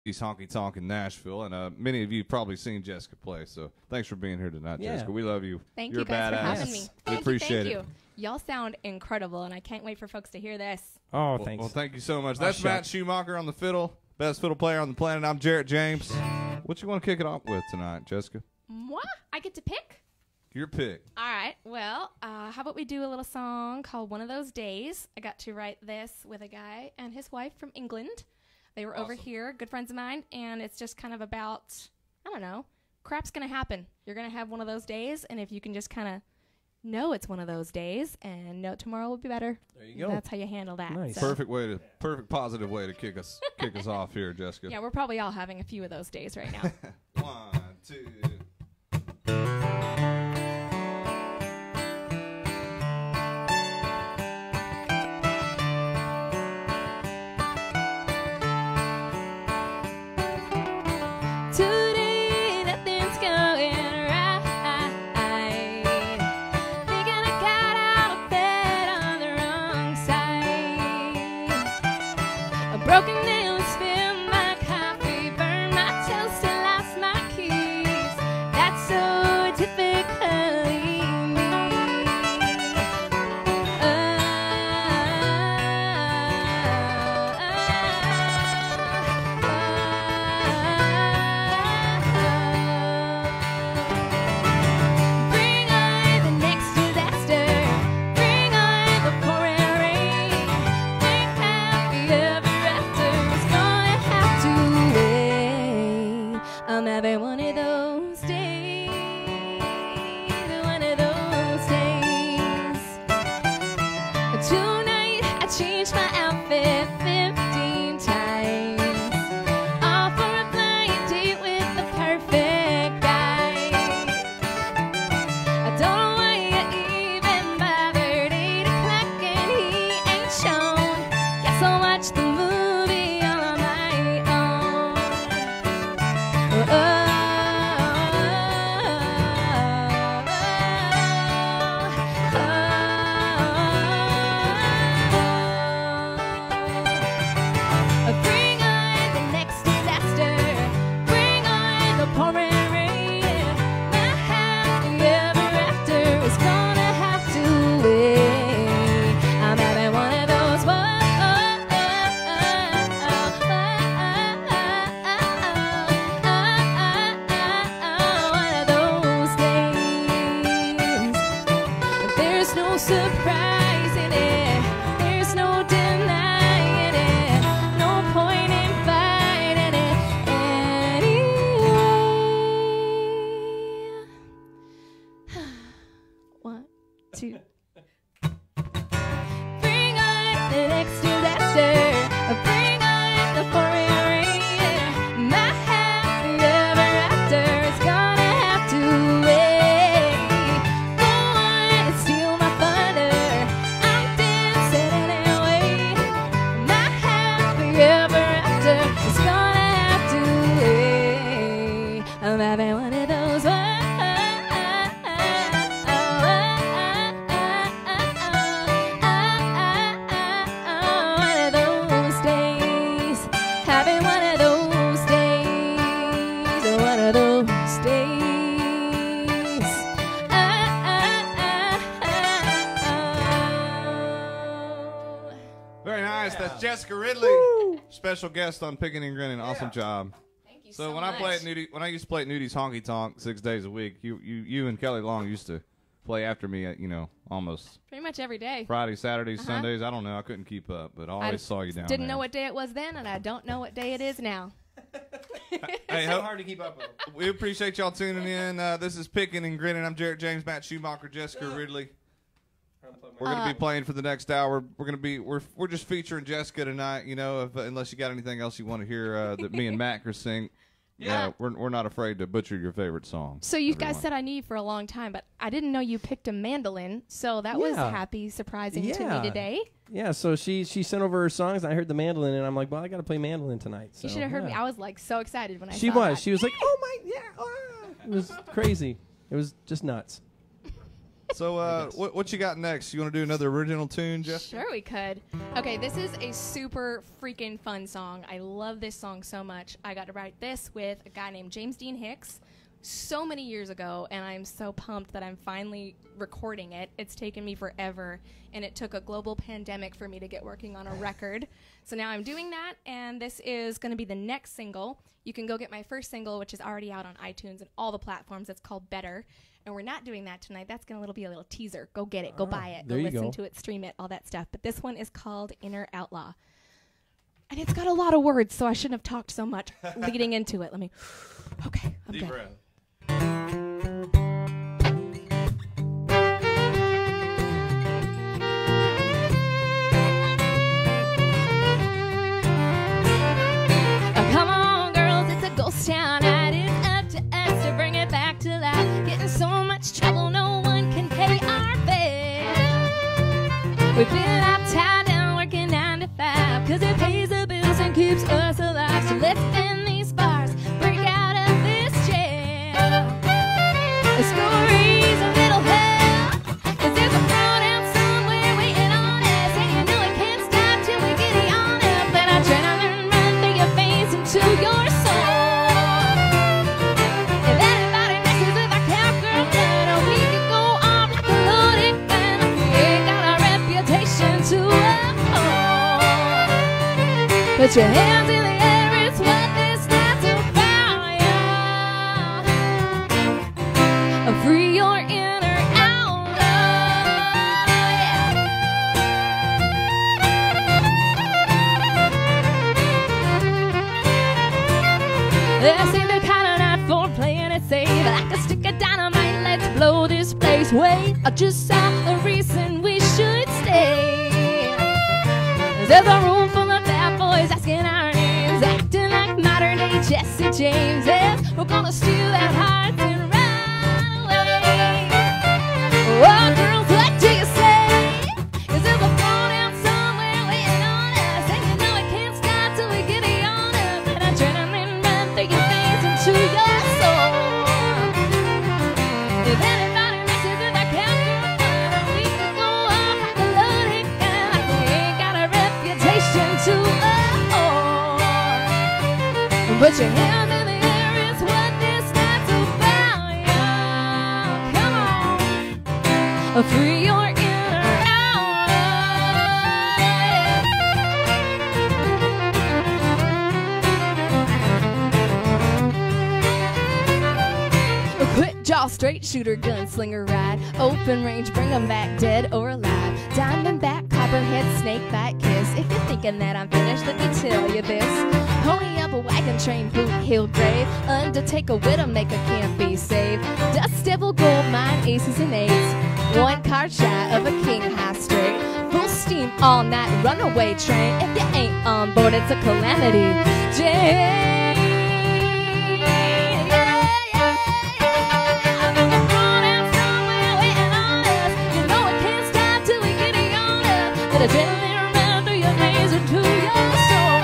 Honky Tonk in Nashville, and many of you probably seen Jessica play. So thanks for being here tonight, Jessica. We love you. Thank You're you guys badass. for having me. We appreciate it. Thank you. Y'all sound incredible, and I can't wait for folks to hear this. Oh, thanks. Well, thank you so much. That's Matt Schumacher on the fiddle, best fiddle player on the planet. I'm Jarrett James. What you want to kick it off with tonight, Jessica? What? I get to pick? Your pick. All right. Well, how about we do a little song called One of Those Days? I got to write this with a guy and his wife from England. They were over here, good friends of mine, and it's just kind of about, I don't know, crap's going to happen. You're going to have one of those days, and if you can just kind of know it's one of those days and know tomorrow will be better, there you go. That's how you handle that. Nice. So. Perfect positive way to kick us off here, Jessica. Yeah, we're probably all having a few of those days right now. 1, 2. Today nothing's going right. Thinking I got out of bed on the wrong side. A broken nail spilled my coffee, burned my toast and lost my keys. That's so typically me. Bring on the next disaster. Bring on the pouring rain. Think happy ever after is gonna have to wait. I'm having one of those days. One of those days. Tonight I changed my outfit 15 times. All for a blind date with the perfect guy. I don't know why you even bothered. 8 o'clock and he ain't shown. Guess I'll watch the movie on my own. Bring on the next disaster. Bring on the pouring rain. My happy ever after is gonna have to wait. I'm having one of those. One of those days. There's no surprise in it. There's no denying it. No point in fighting it anyway. 1, 2. Bring on the next disaster. Bring on the pouring rain. My happy ever after is gonna have to wait. Go on and steal my thunder. I'm dancing anyway. My happy ever after is gonna have to wait. I'm having one of those. One of those days. Having one of those days. One of those days. Very nice. That's Jessica Ridley, special guest on Pickin and Grinnin. Awesome job. Thank you So so when much. I play at when I used to play at Nudie's Honky Tonk 6 days a week, you and Kelly Long used to play after me at almost Pretty much every day. Fridays, Saturdays, Sundays. I don't know. I couldn't keep up, but I always saw you down Didn't there. know what day it was then, and I don't know what day it is now. Hey, So hard to keep up with. we appreciate y'all tuning in. This is Pickin and Grinnin. I'm Jarrett James, Matt Schumacher, Jessica Ridley. We're gonna be playing for the next hour. We're just featuring Jessica tonight. Unless you got anything else you want to hear that me and Matt can sing. Yeah, we're not afraid to butcher your favorite song. So you guys said I knew you for a long time, but I didn't know you picked a mandolin. So that was surprising to me today. Yeah, so she sent over her songs, and I heard the mandolin, and I'm like, well, I got to play mandolin tonight. So, You should have heard me. I was like so excited when I She saw was. that. She was like, oh my, yeah. It was crazy. It was just nuts. So, what you got next? You want to do another original tune, Jeff? Sure, we could. Okay, this is a super freaking fun song. I love this song so much. I got to write this with a guy named James Dean Hicks so many years ago, and I'm so pumped that I'm finally recording it. It's taken me forever, and it took a global pandemic for me to get working on a record. So now I'm doing that, and this is going to be the next single. You can go get my first single, which is already out on iTunes and all the platforms. It's called Better. And we're not doing that tonight. That's going to be a little teaser. Go get it. Go buy it. Go listen to it, stream it, all that stuff. But this one is called Inner Outlaw. And it's got a lot of words, so I shouldn't have talked so much leading into it. Let me... Okay, I'm Deep good. breath. Oh, come on, girls, it's a ghost town. It is up to us to bring it back to life. Getting so much trouble, no one can pay our bill. We've been locked tied down, working 9 to 5, 'cause it pays the bills and keeps us alive. So let's end these bars, break out of this jail. The story's a little hell, 'cause there's a fraud out somewhere waiting on us, and you know it can't stop till we get it on up. Let adrenaline run through your veins into your soul. If anybody messes with our cowgirl blood, we could go off like a loaded gun. We ain't got a reputation to uphold. Put your hands in the air, it's what this night's about, yeah. Free your inner outlaw, yeah. This ain't the kind of night for playing it safe. Like a stick of dynamite, let's blow this place. Wait, I just saw the reason we should stay. There's a room full of bad boys asking our names, acting like modern day Jesse James. Yes, we're gonna steal their hearts and run away. Oh, girls, what do you say? 'Cause there's a phone out somewhere waiting on us, and you know it can't stop till we get it on up. Let adrenaline run through your veins into your soul. If anybody messes with our cowgirl blood, we could go off like a loaded gun. Like we ain't got a reputation to uphold. Put your hands in the air, it's what this night's about, yeah. Come on, free your inner outlaw, yeah. Quit jaw, straight shooter, gunslinger ride. Open range, bring 'em back dead or alive. Diamondback, copperhead, snakebite kiss. If you're thinking that I'm finished, let me tell you this. Pony up a wagon train, boot hill grave. Undertaker, widowmaker can't be saved. Dust devil, gold mine, aces and eights. One card shy of a king high straight. Full steam all night, runaway train. If you ain't on board, it's a calamity. Jane. Adrenaline run through your veins into your soul.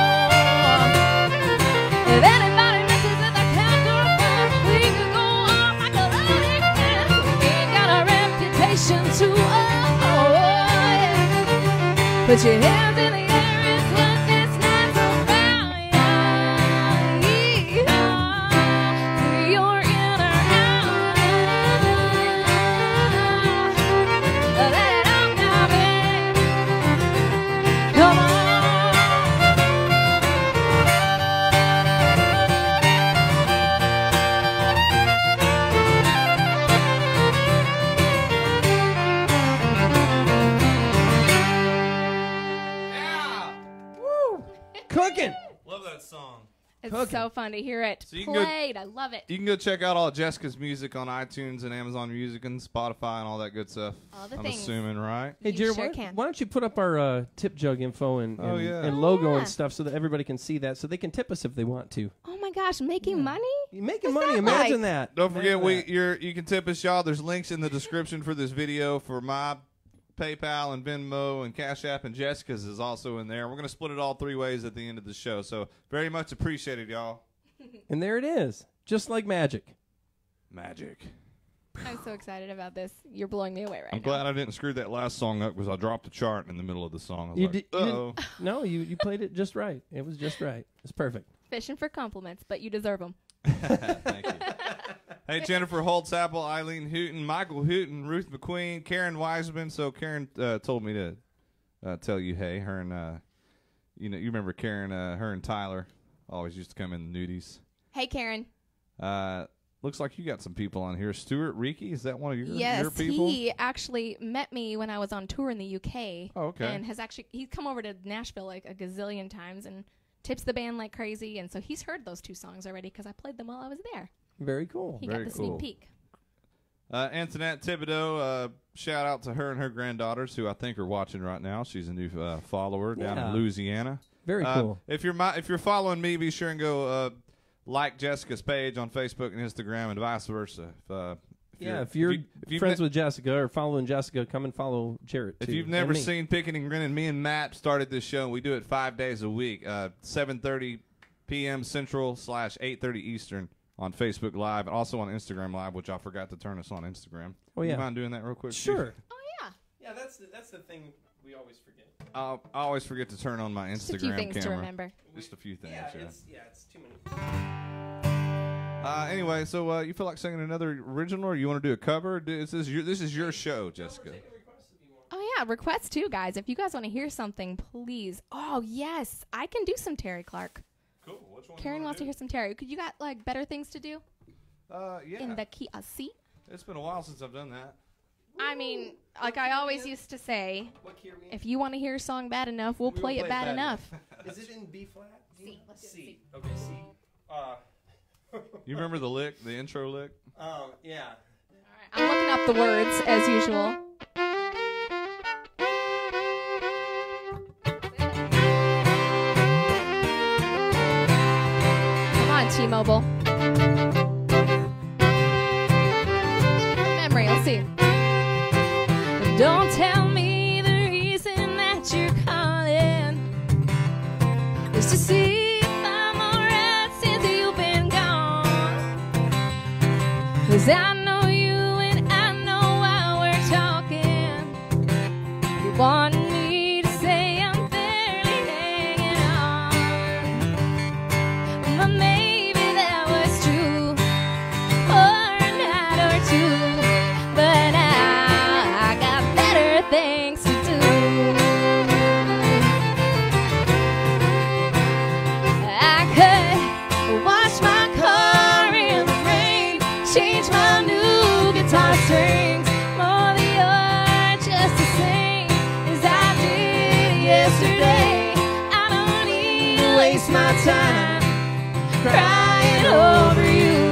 If anybody messes with our cowgirl blood, we could go off like a loaded gun. We ain't got a reputation to uphold. Put your hands in the air, it's what this night's about, yeah. Free your inner outlaw. Let it out now, babe. Come on. Yeah. Woo! Cooking. Love that song. It's Cooking. so fun to hear it So you can go- played. I love it. You can go check out all Jessica's music on iTunes and Amazon Music and Spotify and all that good stuff. All the I'm things. assuming, right? Hey, You Jared, sure why, can. why don't you put up our tip jug info and, Oh, yeah. and logo Yeah. and stuff so that everybody can see that, so they can tip us if they want to. Oh my gosh, making money? You're making What's money. that Imagine like? that. Don't forget, Imagine you can tip us, y'all. There's links in the description for this video for my PayPal and Venmo and Cash App, and Jessica's is also in there. We're gonna split it all 3 ways at the end of the show. So very much appreciated, y'all. that. And there it is, just like magic. Magic. I'm so excited about this. You're blowing me away right I'm now. glad I didn't screw that last song up because I dropped the chart in the middle of the song. I was You like, did- you uh-oh. No, you played it just right. It was just right. It's perfect. Fishing for compliments, but you deserve them. Thank you. Hey, Jennifer Holtz-Apple, Eileen Hooten, Michael Hooten, Ruth McQueen, Karen Wiseman. So Karen told me to tell you, hey, her and, you remember Karen, her and Tyler always used to come in the nudies. Hey, Karen. Looks like you got some people on here. Stuart Reeky, is that one of your Yes, people? he actually met me when I was on tour in the UK. Oh, okay. And he's come over to Nashville like a gazillion times and tips the band like crazy. And so he's heard those 2 songs already because I played them while I was there. Very cool. He Very got the cool. sneak peek. Antoinette Thibodeau, shout out to her and her granddaughters who I think are watching right now. She's a new follower down in Louisiana. Very cool. If you're following me, be sure and go like Jessica's page on Facebook and Instagram and vice versa. If you're friends with Jessica or following Jessica, come and follow Jarrett, If too, you've never and me. seen Pickin and Grinnin, me and Matt started this show. We do it 5 days a week, 7:30 p.m. Central / 8:30 Eastern on Facebook Live and also on Instagram Live, which I forgot to turn us on Instagram. Oh, yeah. You mind doing that real quick? Sure. Oh, yeah. Yeah, that's the thing we always forget. I always forget to turn on my Instagram Just a few things camera. to remember. Just a few things, it's too many. Anyway, so you feel like singing another original, or you want to do a cover? This is your show, Jessica. Oh, yeah. Requests, too, guys. If you guys want to hear something, please. Oh, yes. I can do some Terry Clark. Cool. Which one? Karen wants to hear some Terry. Could you got, like, better things to do Yeah. in the key of C? It's been a while since I've done that. I mean, like I always used to say, What key are we in? if you want to hear a song bad enough, we'll play it bad enough. Is it in B flat? C. Let's do C. Okay, C. You remember the lick, the intro lick? Yeah. I'm looking up the words, as usual. Come on, T-Mobile. Memory, let's see. Don't tell me the reason that you're calling is to see if I'm alright since you've been gone. 'Cause I know you and I know why we're talking. You want me to say I'm barely hanging on, but maybe that was true for a night or two. But now I got better things to do. I could wash my car in the rain, change my new guitar strings, mow the yard just the same as I did yesterday. I don't need to waste my time crying over you.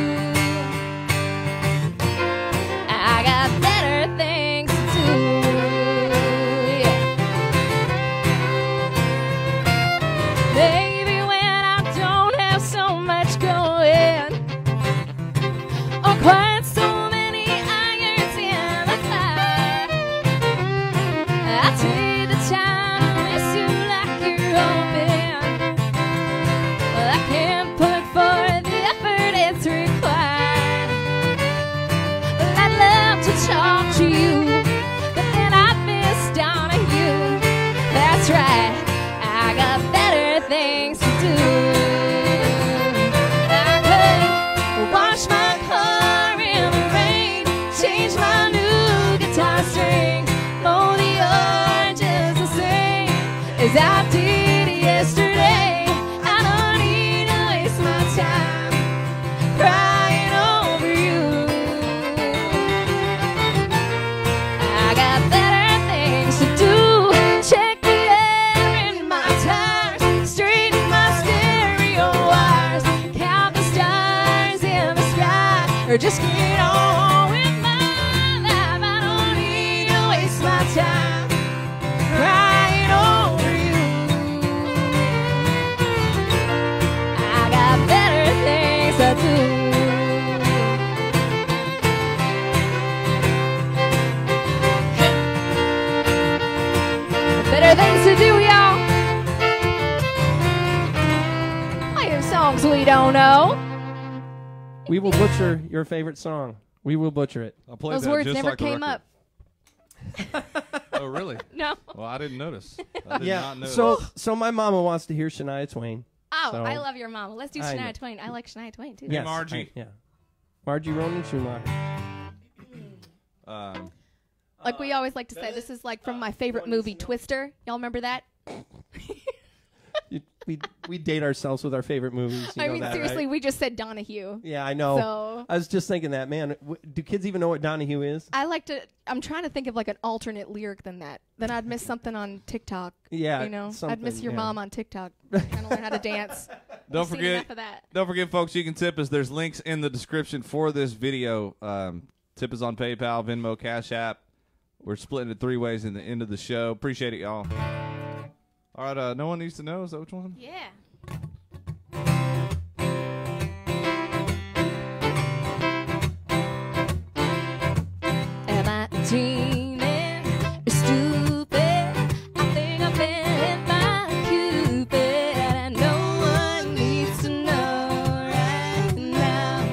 I got better things to do. Yeah. Baby, when I don't have so much going, or quite so many irons in the fire, I take the time to miss you like you're hoping. Well, I can't put forth the effort it's required. Well, I'd love to talk to you, but then I'd miss down on you. That's right, I got better things to do. I could wash my car in the rain, change my new guitar strings, mow the yard just the same as I did yesterday. I don't need to waste my time crying over you. I got better things to do. Check the air in my tires, straighten my stereo wires, count the stars in the sky, or just get on with my life. I don't need to waste my time crying over you. I got better things to do. Better things to do, y'all. I have songs we don't know. We will butcher your favorite song. We will butcher it. I played Those that words just never like the came record. up. Oh, really? No. Well, I didn't notice. I did not notice. So my mama wants to hear Shania Twain. Oh, So- I love your mama. Let's do I know. Shania Twain. I like Shania Twain, too. Yes. Margie. Yeah. Margie Ronan Schumacher. Like we always like to say, this is like from my favorite movie, Twister. Y'all remember that? We date ourselves with our favorite movies. You I know mean, that, seriously, right? we just said Donahue. Yeah, I know. So I was just thinking that, man. Do kids even know what Donahue is? I'm trying to think of like an alternate lyric than that. Then I'd miss something on TikTok. Yeah, You know, I'd something, miss your yeah. mom on TikTok. Kind of learn how to dance. Don't I've seen forget, enough of that. don't forget, folks. You can tip us. There's links in the description for this video. Tip us on PayPal, Venmo, Cash App. We're splitting it 3 ways in the end of the show. Appreciate it, y'all. All right, no one needs to know. Is that which one? Yeah. Am I dreaming? Stupid. I think I've been hit by Cupid, and no one needs to know right now.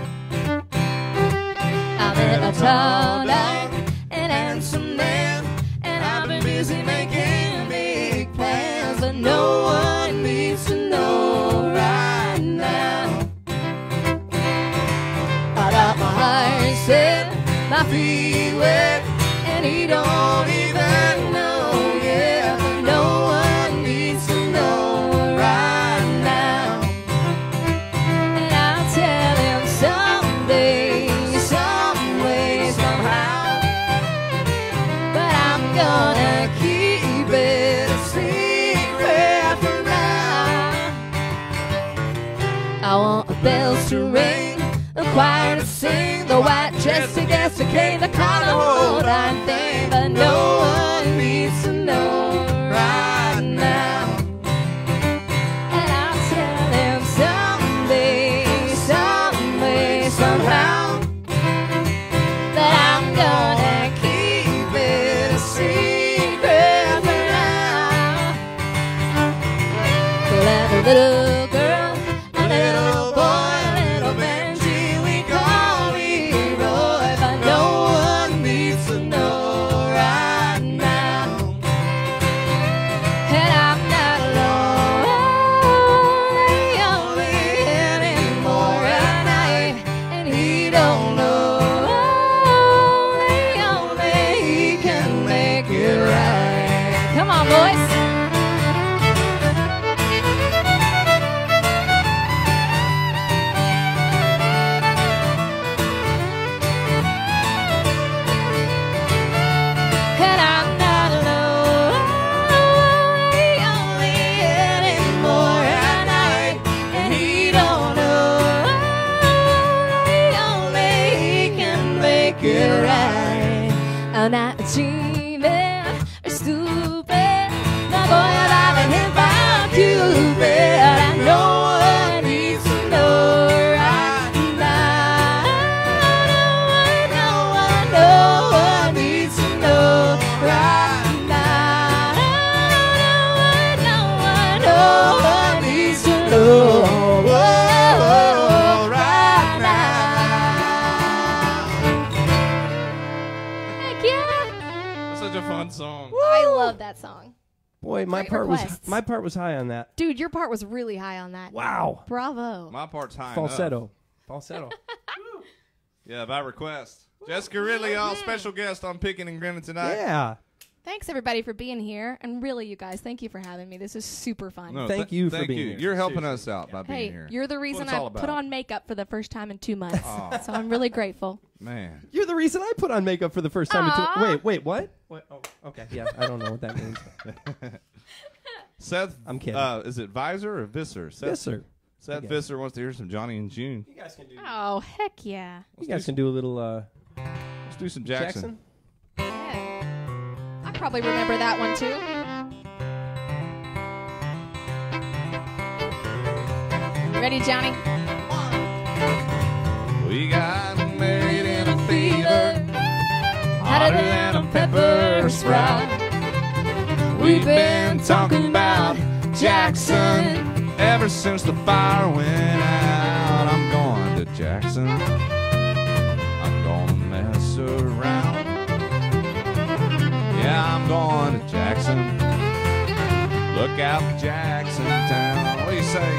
I'm in a tall, dark, and handsome man, and I've been busy making big plans, but no one needs to know right now. I got my heart set, my feet wet, and he don't even know yet, but no one needs to know right now. And I'll tell him someday, some way, somehow, but I'm gonna keep it a secret for now. I want the bells to ring, the choir to sing, the white dress to guess the cane, the call the whole darn thing, but no one needs to know right now. And I'll tell him someday, some way, somehow, that I'm gonna keep it a secret for now. Let a little girl, a little boy, a little Benji, we call Leroy, but no one needs to know right now. And I'm not lonely anymore at night, and he don't know. Only he can make it right. Come on, boys. And I'm not lonely anymore at night, and he don't know. Only he can make it right. I'm not dreaming or stupid, my boy, I've been hit by Cupid, and no one needs to know right now. No one needs to know right now. No one needs to know right now. Heck yeah! That's such a fun song. I love that song. Boy, my Great part was high on that. Dude, your part was really high on that. Wow. Bravo. My part's high Falsetto. enough. Yeah, by request. Jessica Ridley, y'all, special guest on Pickin and Grinnin tonight. Yeah. Thanks, everybody, for being here. And really, you guys, thank you for having me. This is super fun. No, Thank you for thank being you. here. You're helping Seriously. us out by being Hey, here. you're the reason it's all I put about. on makeup for the first time in 2 months. Aw. So I'm really grateful. Man. You're the reason I put on makeup for the first time. Aw. Wait, what? Oh, okay. Yeah, I don't know what that means. Seth, I'm kidding. Is it Visor or Visser? Seth, Visser. Seth Okay. Visser wants to hear some Johnny and June. You guys can do. Oh, heck yeah. You guys can do a little Let's do some Jackson. Yeah. I probably remember that one, too. Ready, Johnny? We got married in a fever, Hotter than a pepper sprout. We've been talking about Jackson ever since the fire went out. I'm going to Jackson. I'm check out Jackson Town. What do you say?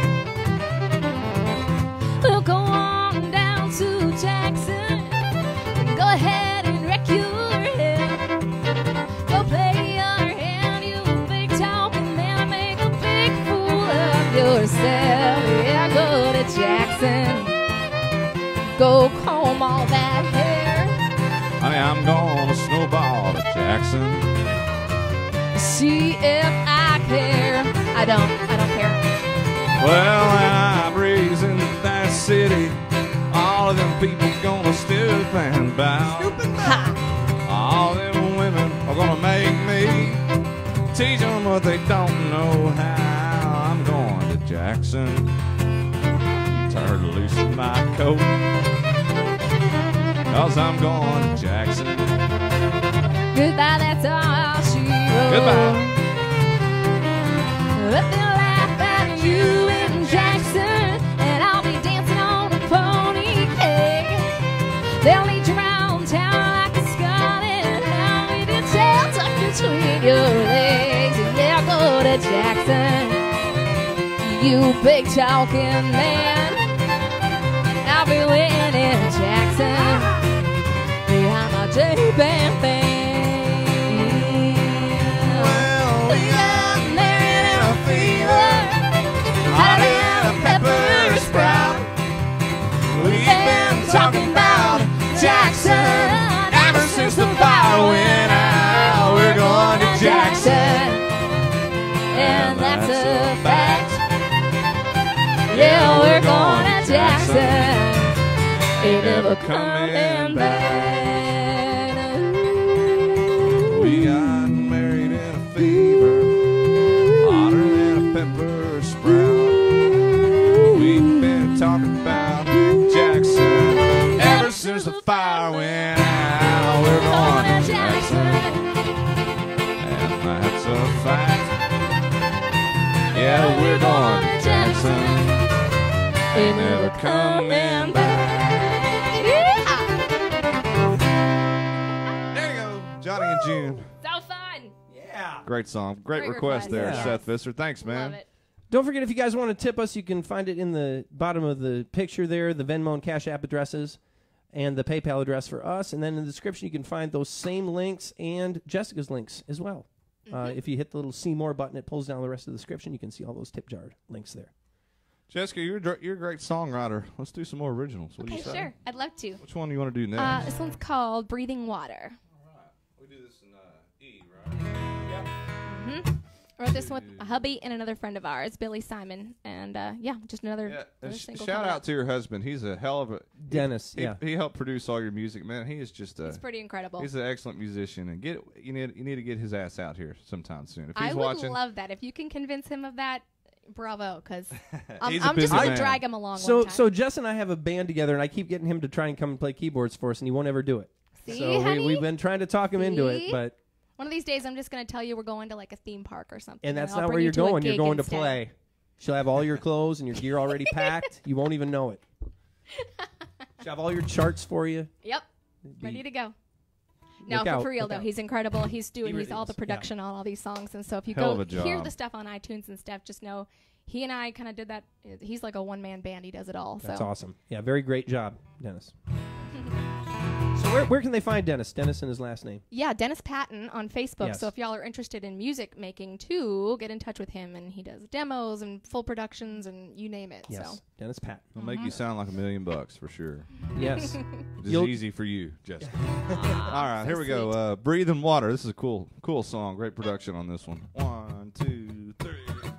We'll go on down to Jackson. Go ahead and wreck your head. Go play your hand, you big talking man. Make a big fool of yourself. Yeah, go to Jackson. Go comb all that hair. Honey, I'm gonna snowball to Jackson. See if I care. I don't care. Well, I'm raising that city. All of them people gonna stoop and bow. All them women are gonna make me teach them what they don't know how. I'm going to Jackson. Turn loose in my coat, 'cause I'm going to Jackson. Goodbye, that's all she wrote. Goodbye. But they'll laugh at you in Jackson, and I'll be dancing on a pony cake. They'll lead you around town like a scarlet hound with your tail tucked between your legs. Yeah, go to Jackson, you big talking man. I'll be waiting in Jackson behind my J-Band band. Well, we got married in a fever, hotter than a pepper sprout. We've been talking about Jackson ever since the fire went out. We're going to Jackson, and that's a fact. Yeah, we're going to Jackson. Ain't never coming back. We got married in a fever, hotter than a pepper sprout. We've been talking about Jackson ever since the fire went out. We're going to Jackson, and that's a fact. Yeah, we're going to Jackson. Ain't never coming back. There you go, Johnny and June. So fun. Yeah. Great song. Great request there, Yeah. Seth Visser. Thanks, man. Love it. Don't forget, if you guys want to tip us, you can find it in the bottom of the picture there, the Venmo and Cash App addresses, and the PayPal address for us. And then in the description, you can find those same links and Jessica's links as well. If you hit the little See More button, it pulls down the rest of the description. You can see all those tip jar links there. Jessica, you're a great songwriter. Let's do some more originals. What do Okay, you say? sure. I'd love to. Which one do you want to do next? This one's called Breathing Water. All right. We do this in E, right? I wrote this one with a hubby and another friend of ours, Billy Simon. And yeah, just another, Yeah. another And single. shout coming out to your husband. He's a hell of a Dennis, He helped produce all your music, man. He is just It's pretty incredible. he's an excellent musician, and you need to get his ass out here sometime soon. If I he's would watching, love that. If you can convince him of that, bravo, because I'm He's a just busy going to man. drag him along So, one time. so Jess and I have a band together, and I keep getting him to try and come and play keyboards for us, and he won't ever do it. See, So honey? we've been trying to talk him into it, See? but One of these days, I'm just going to tell you we're going to like a theme park or something. and that's I'll not bring where you you're to a going. You're gig going to instead. play. She'll have all your clothes and your gear already packed. You won't even know it. She'll have all your charts for you. Yep, ready to go. No, Look out, for real look all out. he's incredible. He's really all the is, production on all these songs, and so if you Hell of go a job. hear the stuff on iTunes and stuff, just know he and I kind of did that. He's like a one-man band. He does it all. That's so awesome. Yeah, very great job, Dennis. So where can they find Dennis? Dennis and his last name. yeah, Dennis Patton on Facebook. Yes. So if y'all are interested in music making too, get in touch with him, and he does demos and full productions and you name it. Yes, So Dennis Patton. It'll make you sound like $1 million for sure. Yes. It's You'll- easy for you, Jessica. All right, here we go. Breathing Water. This is a cool song. Great production on this one. 1, 2, 3.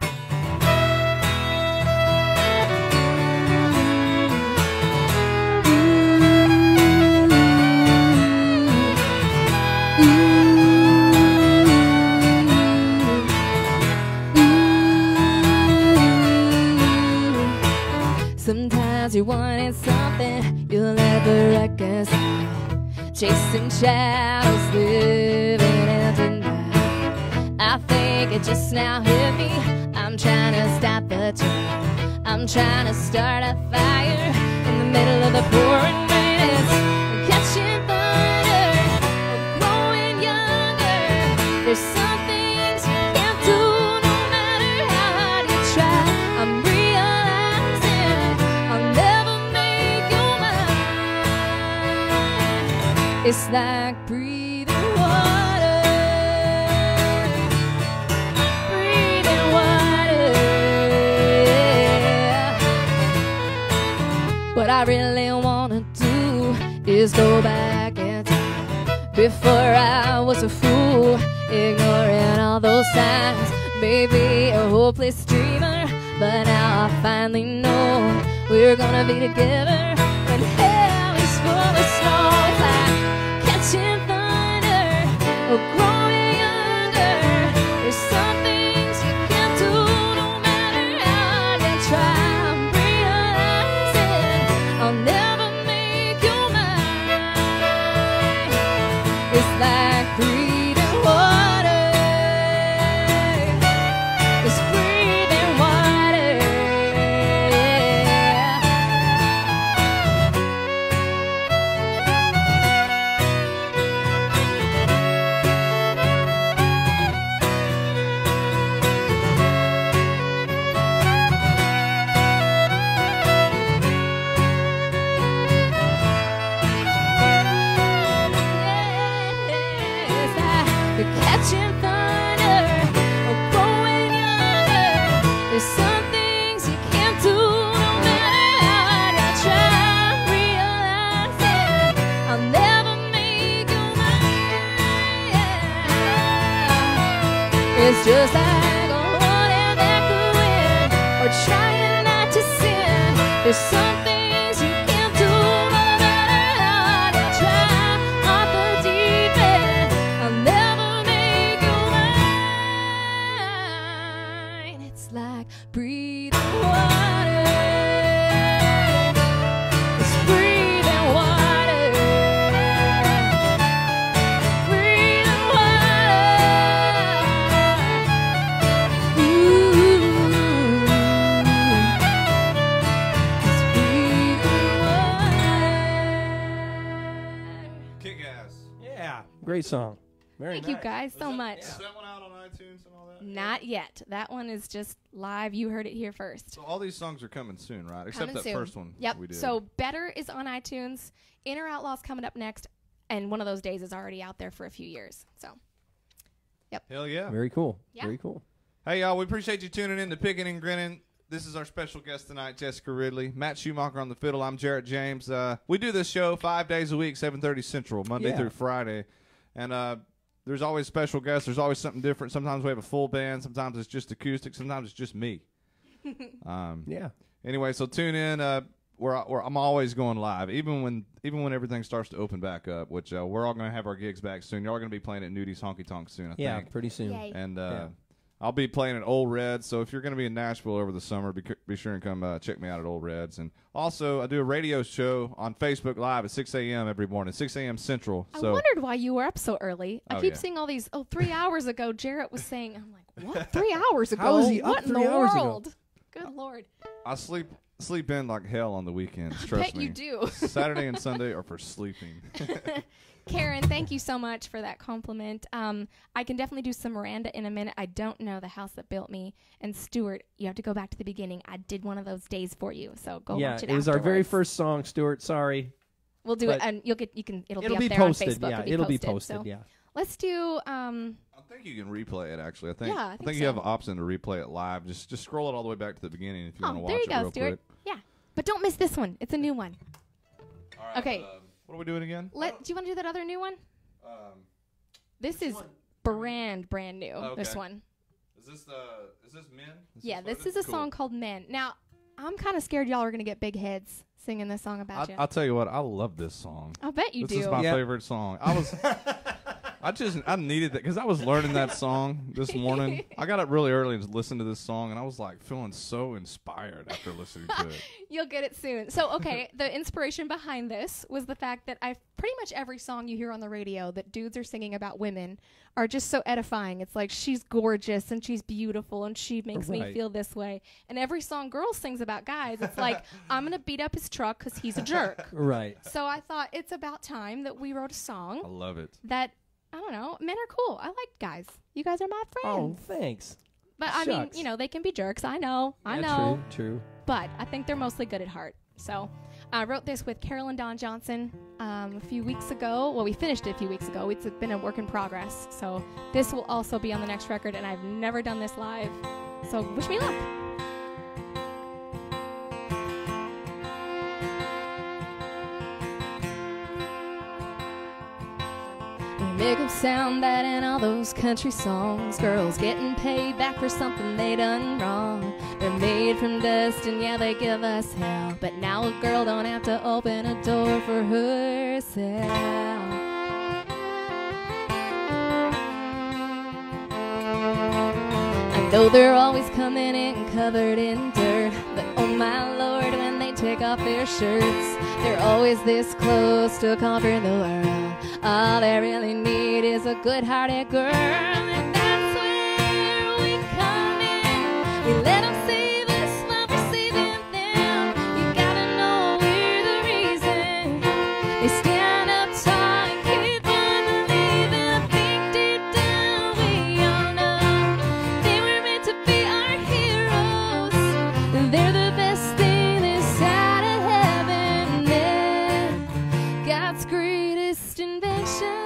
sometimes you wanted something you'll never reconcile. Chasing shadows, living in denial. I think it just now hit me. I'm trying to stop the time. I'm trying to start a fire in the middle of the pouring rain. It's catching thunder, growing younger. There's some things you can't do no matter It's like breathing water. Breathing water. What I really wanna do is go back in time, before I was a fool, ignoring all those signs. Maybe a hopeless dreamer, but now I finally know we're gonna be together when hell is full of snow. It's like catching thunder or growing younger. There's some things you can't do no matter how you try. I'm realizing I'll never make you mine. It's like breathing water. It's breathing water. It's like you're catching thunder or growing younger. There's some things you can't do no matter how you try. Realizing I'll never make you mine. It's just like holding back the wind or trying not to sin. There's some things you can't do no matter how you try. Off the deep end, I'll never make you mine. It's like breathing water. It's breathing water. Breathing water. Ooh. It's breathing water. Kick ass. Yeah, great song. Very Thank nice. you guys so much. Is that one out on iTunes and all that? Not yet. That one is just live. You heard it here first. So all these songs are coming soon, right? Except Coming that soon. first one Yep. we did. So Better is on iTunes. Inner Outlaws coming up next, and One of Those Days is already out there for a few years. So hell yeah. Very cool. Yeah. Very cool. Hey, y'all, we appreciate you tuning in to Pickin and Grinnin. This is our special guest tonight, Jessica Ridley. Matt Schumacher on the fiddle. I'm Jarrett James. We do this show 5 days a week, 7:30 Central, Monday Yeah. through Friday. And there's always special guests. There's always something different. Sometimes we have a full band. Sometimes it's just acoustic. Sometimes it's just me. Yeah. Anyway, so tune in. I'm always going live, even when everything starts to open back up. Which we're all going to have our gigs back soon. Y'all are going to be playing at Nudie's Honky Tonk soon, I Yeah, think. pretty soon. yay. And Yeah. I'll be playing at Old Reds. So if you're going to be in Nashville over the summer, be sure and come check me out at Old Reds. And also, I do a radio show on Facebook Live at 6 a.m. every morning, 6 a.m. Central. I So wondered why you were up so early. I Oh, keep yeah. seeing all these. 3 hours ago, Jarrett was saying. I'm like, what? 3 hours ago? How is he up what in 3 the hours ago? world? Good Lord. I sleep in like hell on the weekends. I Trust bet me. you do. Saturday and Sunday are for sleeping. Karen, thank you so much for that compliment. I can definitely do some Miranda in a minute. I don't know The House That Built Me. And Stuart, you have to go back to the beginning. I did One of Those Days for you, so go Yeah, watch it. it was our very afterwards. first song, Stuart. Sorry. We'll do it, but and it'll be up be there posted. on Facebook. Yeah, it'll be posted. So Yeah. let's do. I think you can replay it. Actually, I think. Yeah, I think you have so. an option to replay it live. Just scroll it all the way back to the beginning if you want to watch there you it go, real Stuart. quick. Yeah, but don't miss this one. It's a new one. All right. Okay. What are we doing again? Do you want to do that other new one? This is brand new. Okay. This one. Is this Men? Yeah, this is a song called Men. Now, I'm kind of scared y'all are going to get big heads singing this song about you. I'll tell you what. I love this song. I'll bet you This do. is my Yeah. favorite song. I needed that because I was learning that song this morning. I got up really early to listen to this song, and I was like feeling so inspired after listening to it. You'll get it soon. So, okay, the inspiration behind this was the fact that pretty much every song you hear on the radio that dudes are singing about women are just so edifying. It's like, she's gorgeous and she's beautiful and she makes me Right. feel this way. And every song girls sings about guys, it's like, I'm going to beat up his truck because he's a jerk. Right. So I thought it's about time that we wrote a I song love it. that, I don't know, men are cool. I like guys. You guys are my Oh, friends. thanks. But I mean, shucks. they can be jerks. I know. I Yeah, know. True. But I think they're mostly good at heart. So I wrote this with Carol and Don Johnson a few weeks ago. Well, we finished it a few weeks ago. It's been a work in progress. So this will also be on the next record, and I've never done this live. So wish me luck. Make them sound bad in all those country songs. Girls getting paid back for something they done wrong. They're made from dust and yeah, they give us hell. But now a girl don't have to open a door for herself. I know they're always coming in covered in dirt, but oh my Lord, when they take off their shirts, they're always this close to conquering the world. All they really need is a good-hearted girl, and that's where we come in. We let them save us while we're saving them. You gotta know we're the reason. They stand up tall and keep on believing. I think deep down we all know they were meant to be our heroes. They're the best thing this side of heaven. They're God's greatest invention.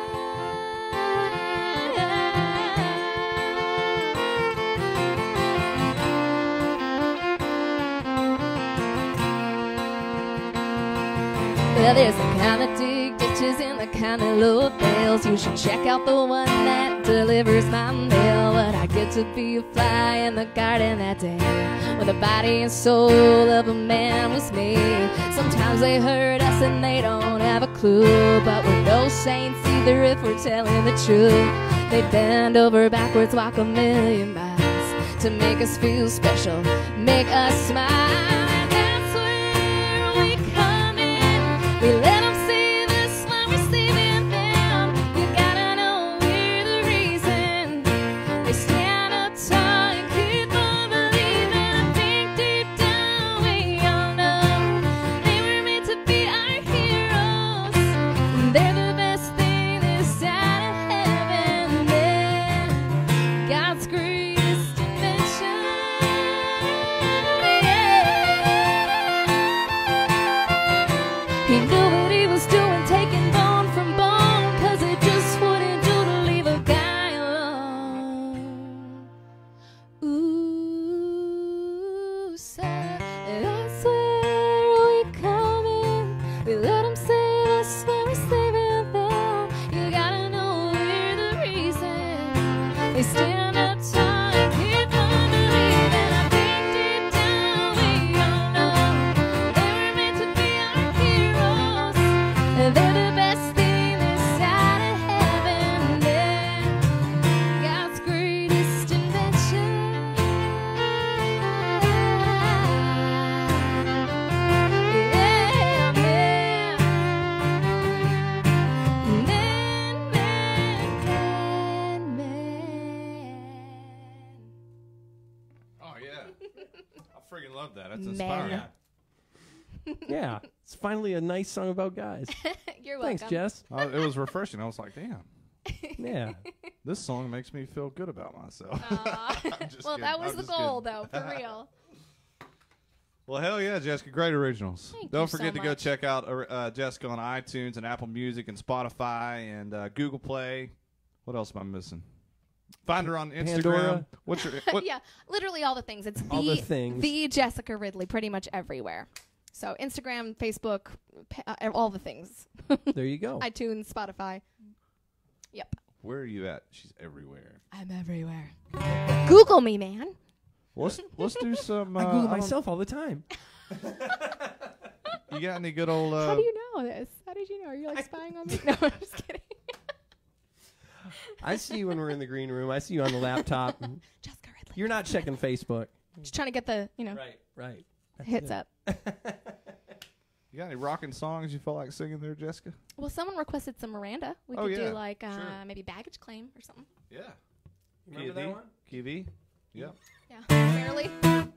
Well, there's the kind that dig ditches and the kind that load bales. You should check out the one that delivers my mail. But I get to be a fly in the garden that day, when the body and soul of a man was made. Sometimes they hurt us and they don't have a clue, but we're no saints either if we're telling the truth. They bend over backwards, walk a million miles to make us feel special, make us smile. We let them save us while we're saving them. You gotta know we're the reason. They stand up tall and keep on believing. I think deep down we all know they were meant to be our heroes. They're the best thing this side of heaven. They're God's greatest invention. He knew what he was doing, taking bone from bone, 'cause it just wouldn't do to leave a guy alone. Ooh, so that's where we come in. We let them save us when we're saving them. You gotta know we're the reason. They stand up tall and keep on believing. I think deep down we all know they were meant to be our heroes. They're the best thing this side of heaven. They're God's greatest invention. Yeah, man. Oh yeah, I freaking love that. That's inspiring. Yeah, it's finally a nice song about guys. You're welcome. Thanks, Jess. It was refreshing. I was like, damn, Yeah. this song makes me feel good about myself. Well, that was the goal, though, for real. Well, hell yeah, Jessica. Great originals. Thank Don't you so forget to go much. check out Jessica on iTunes and Apple Music and Spotify and Google Play. What else am I missing? Find her on Instagram. Pandora. What's your what? Yeah, literally all the things. It's All the things. the Jessica Ridley, pretty much everywhere. So Instagram, Facebook, all the things. There you go. iTunes, Spotify. Yep. Where are you at? She's everywhere. I'm everywhere. Google me, man. Let's do some. I Google I don't- myself all the time. You got any good old? How do you know this? How did you know? Are you like spying on me? No, I'm just kidding. I see you when we're in the green room. I see you on the laptop. Jessica Ridley. You're not checking Facebook. Just trying to get the, Right. hits up. You got any rocking songs you felt like singing there, Jessica? Well, someone requested some Miranda. We Oh, could yeah. do like Sure. maybe Baggage Claim or something. Yeah. Remember that one? Kiwi. Yep. Yeah, barely.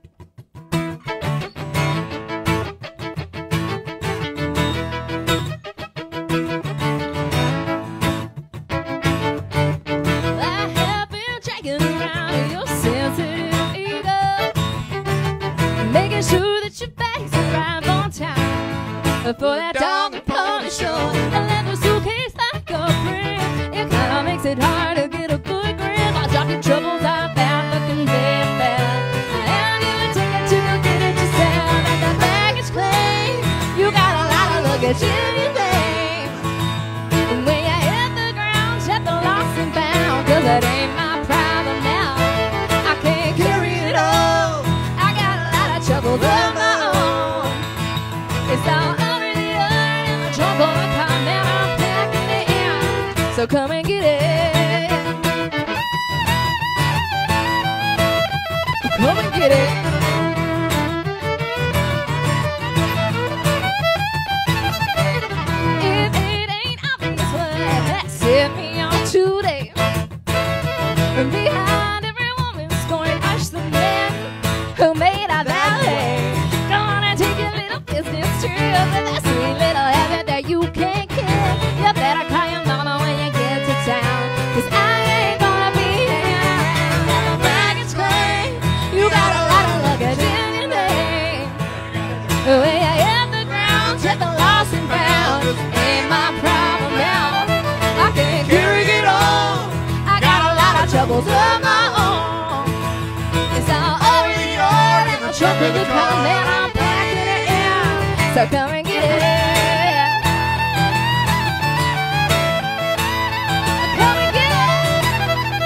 I have been dragging around your sensitive ego, making sure that your bags arrive on time. for that dog upon the shore. A leather suitcase like a friend. It kinda makes it hard to get a good grip. I'll drop your troubles out that looking very fast. And you would take it to get it yourself. At that baggage claim, you got a lot of luggage in your name. And when you hit the ground, check the lost and found. Cause it ain't my problem now. I can't carry it all. I got a lot of troubles of my own. It's all over the earth in the trunk of the car. Now I'm packing it in. So come and get it. Come and get it. If it ain't obvious what that set me on today. Behind every woman scoring hush the men who made our ballet. Gonna take a little business trip with that sweet little habit that you can't kill. You better call your mama when you get to town. Cause I ain't gonna be hanging around at the baggage claim. You got a lot of luggage in your name. When you hit the ground, check the lost and found. Ain't my problem now. I can't carry it all. I got a lot of troubles of my own. It's all over the yard in the trunk of the car. Man, I'm packing it in. So come and get it. Come and get it.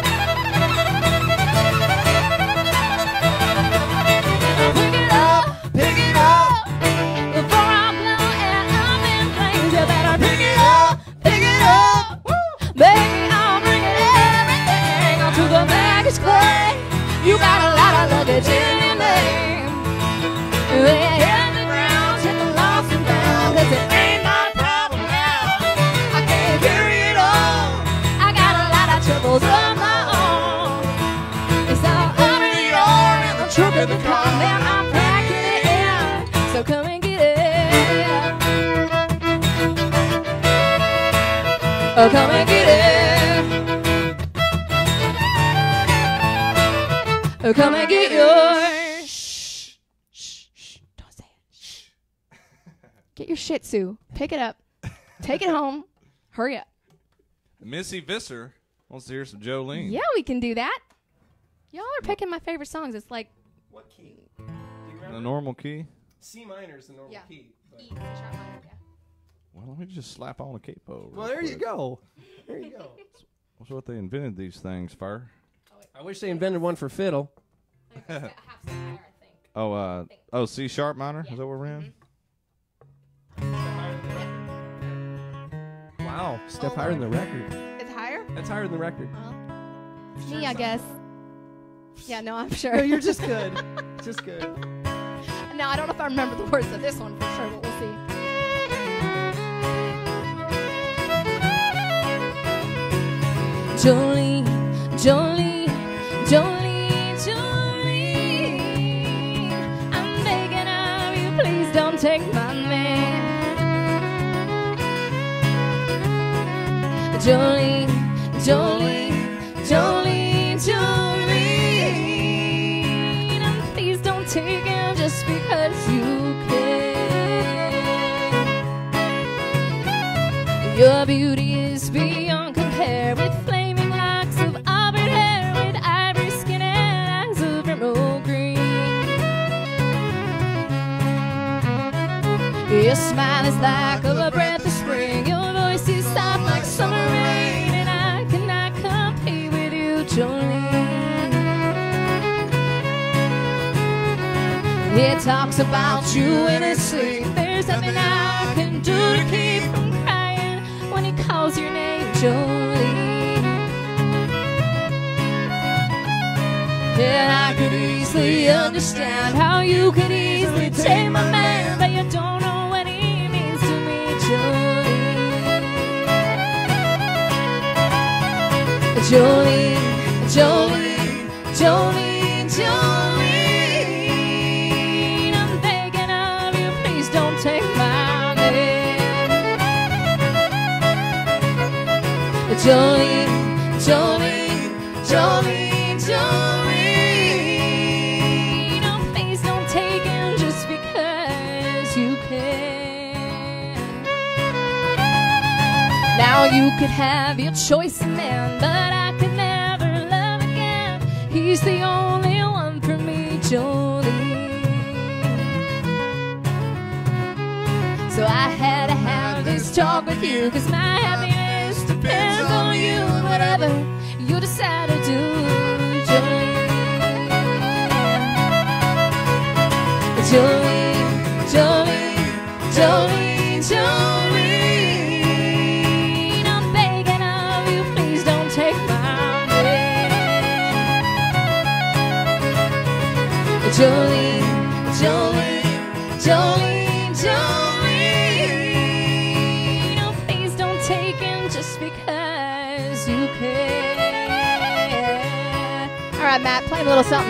Pick it up, pick it up. Before I blow and I'm in flames, you better pick it up, pick it up. Baby, I'm bringing everything onto the baggage claim. You got a lot of luggage in your name. When you hit the ground, check the lost and found. Cause it ain't my problem now. I can't carry it all. I got a lot of troubles of my own. It's all over the yard in the trunk of the car. Man, I'm packing it in. So come and get it. Oh, come and get it. Oh, come and get yours. Shh, shh, shh. Don't say it. Shh. Get your Shih Tzu. Pick it up. Take it home. Hurry up. Missy Visser wants to hear some Jolene. Yeah, we can do that. Y'all are picking my favorite songs. It's like What key? Do you remember? The normal key. C minor is the normal key. But... E, sharp minor, yeah. Well, let me just slap on a capo. Well, there you go. There you go. That's what they invented these things for. I wish they invented one for fiddle. Half step higher, I think. Oh, C sharp minor. Is that what we're in? Wow, step higher than the record. It's higher? That's higher than the record. Well, me, I guess. Yeah, no, I'm sure. No, you're just good. Just good. No, I don't know if I remember the words of this one for sure, but we'll see. Jolene, Jolene, Jolene, Jolene, I'm begging of you, please don't take my man. Jolene, Jolene, Jolene, Jolene, and please don't take him just because you can. Your beauty is beyond compare with flaming locks of auburn hair, with ivory skin and eyes of emerald green. Your smile is like a breath of spring. Your voice is soft like summer rain, and I cannot compete with you, Jolene. He talks about you in his sleep. There's nothing I can do to keep from crying when he calls your name, Jolene. And I could easily understand how you could easily take my man, but you don't know what he means to me, Jolene. Jolene, Jolene, Jolene, Jolene, I'm begging of you, please don't take my name. Jolene, Jolene, Jolene, Jolene, oh, please don't take him just because you can. Now you could have your choice of man, but I could never love again. He's the only one for me, Jolene. So I had to have this talk with you, 'cause my happiness depends on you. Whatever you decide to do, Jolene. Jolene, Jolene, Jolene, Jolene, I'm begging of you, please don't take my name. Jolene, Jolene, Jolene, Jolene, no, please don't take him just because you can. All right, Matt, play a little something.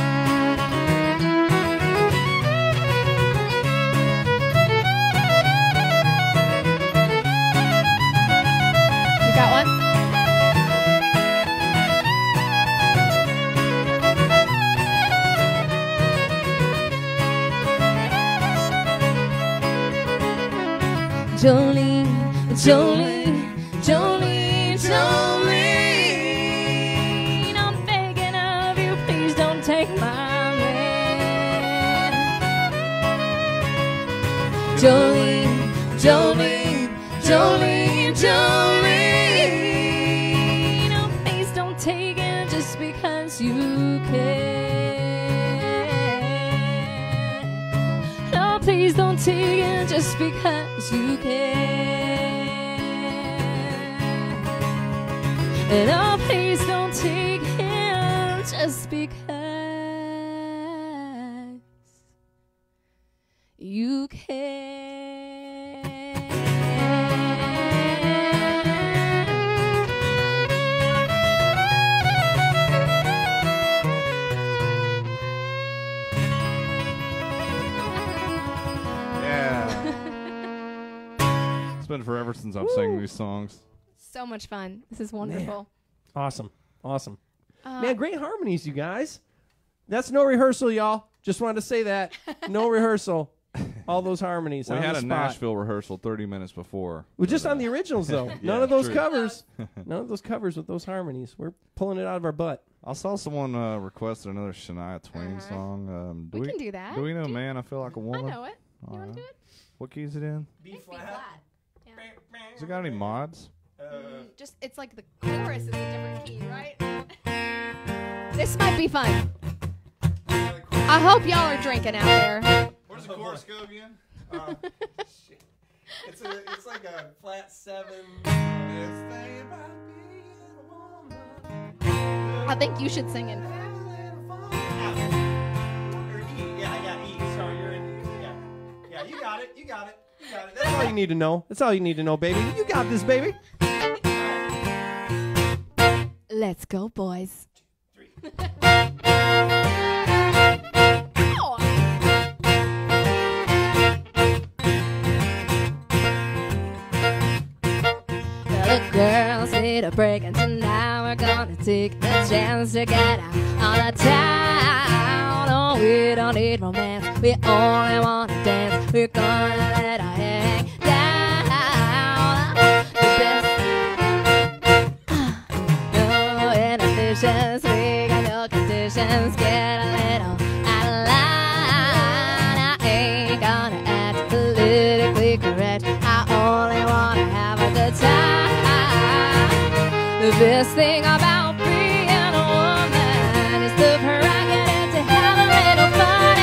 Got one? Jolene, Jolene, Jolene, Jolene, I'm begging of you, please don't take my man. Jolene, Jolene, Jolene, Jolene, no, please don't take it just because you can. No, please don't take it just because you can. And no, please don't take him just because you can. It's been forever since I've sang these songs. So much fun. This is wonderful. Awesome. Awesome. Man, great harmonies, you guys. That's no rehearsal, y'all. Just wanted to say that. No rehearsal. All those harmonies. We on had the a spot. Nashville rehearsal 30 minutes before. Well, just on the originals, though. None Yeah, of those true. covers. None of those covers with those harmonies. We're pulling it out of our butt. I saw someone requested another Shania Twain song. We can do that. Do we know Man, I Feel Like a I Woman? know it. You want to do it? What key is it in? B flat. Yeah. Has it got any mods? Just it's like the chorus is a different key, right? This might be fun. I hope y'all are drinking out there. Where's the chorus go again? It's like a flat 7. I think you should sing it. Yeah, you got it. That's all you need to know. That's all you need to know, baby. You got this, baby. Let's go, boys. 3. The girls need a break, and tonight we're gonna take the chance to get out on the town. Oh, we don't need romance, we only wanna dance. We're gonna let our hang down. The best, no inhibitions, we got no conditions. Get a little out of line. I ain't gonna act politically correct. I only wanna have a good time. The best thing about being a woman is the prerogative to have a little fun.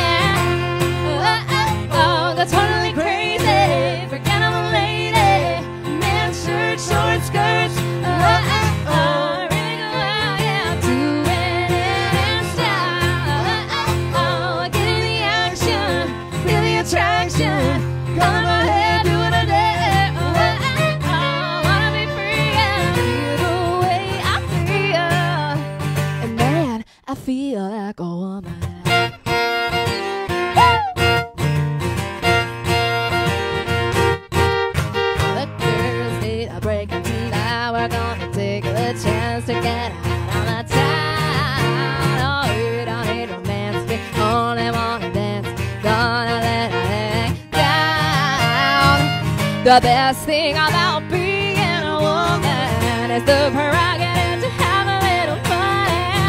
Oh, go totally crazy, forget I'm a lady. Men's shirts, short skirts. Really go out, yeah, doing it in style. Get in the action, feel the attraction. Come on ahead, do it today. Wanna be free and feel the way I feel. And man, I feel like a woman. The girls need a break, and tonight we're gonna take the chance to get out on the town. Oh, we don't need romance, we only wanna dance. Gonna let our hang down. The best thing about being a it's the prerogative to have a little fun.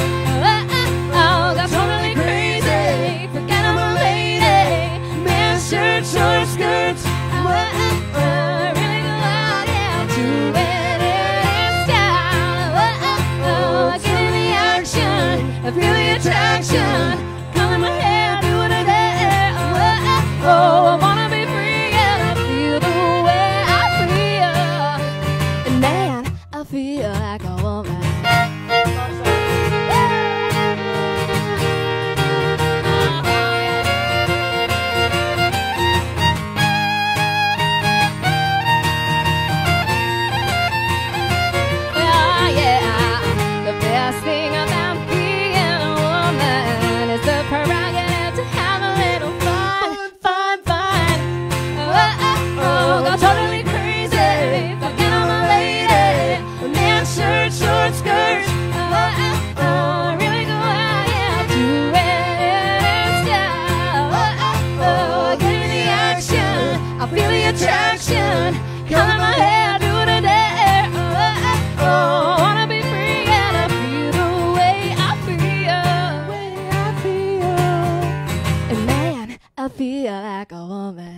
Got totally crazy. Forget I'm a lady. Men's shirts, short skirts. Really go out, yeah, to it in style. Get in the action. I feel the attraction. Color my hair, do it today. I wanna be free and I feel the way I feel. And man, I feel like a woman. The best thing about being a woman is the prerogative to have a little fun. Got totally crazy. Forget I'm a lady. Men's shirts, short skirts. Really go out, yeah, do it in style. Get in the action. I feel the attraction. Color my hair, do it today. Wanna be free and I feel the way I feel. And man, I feel like a woman.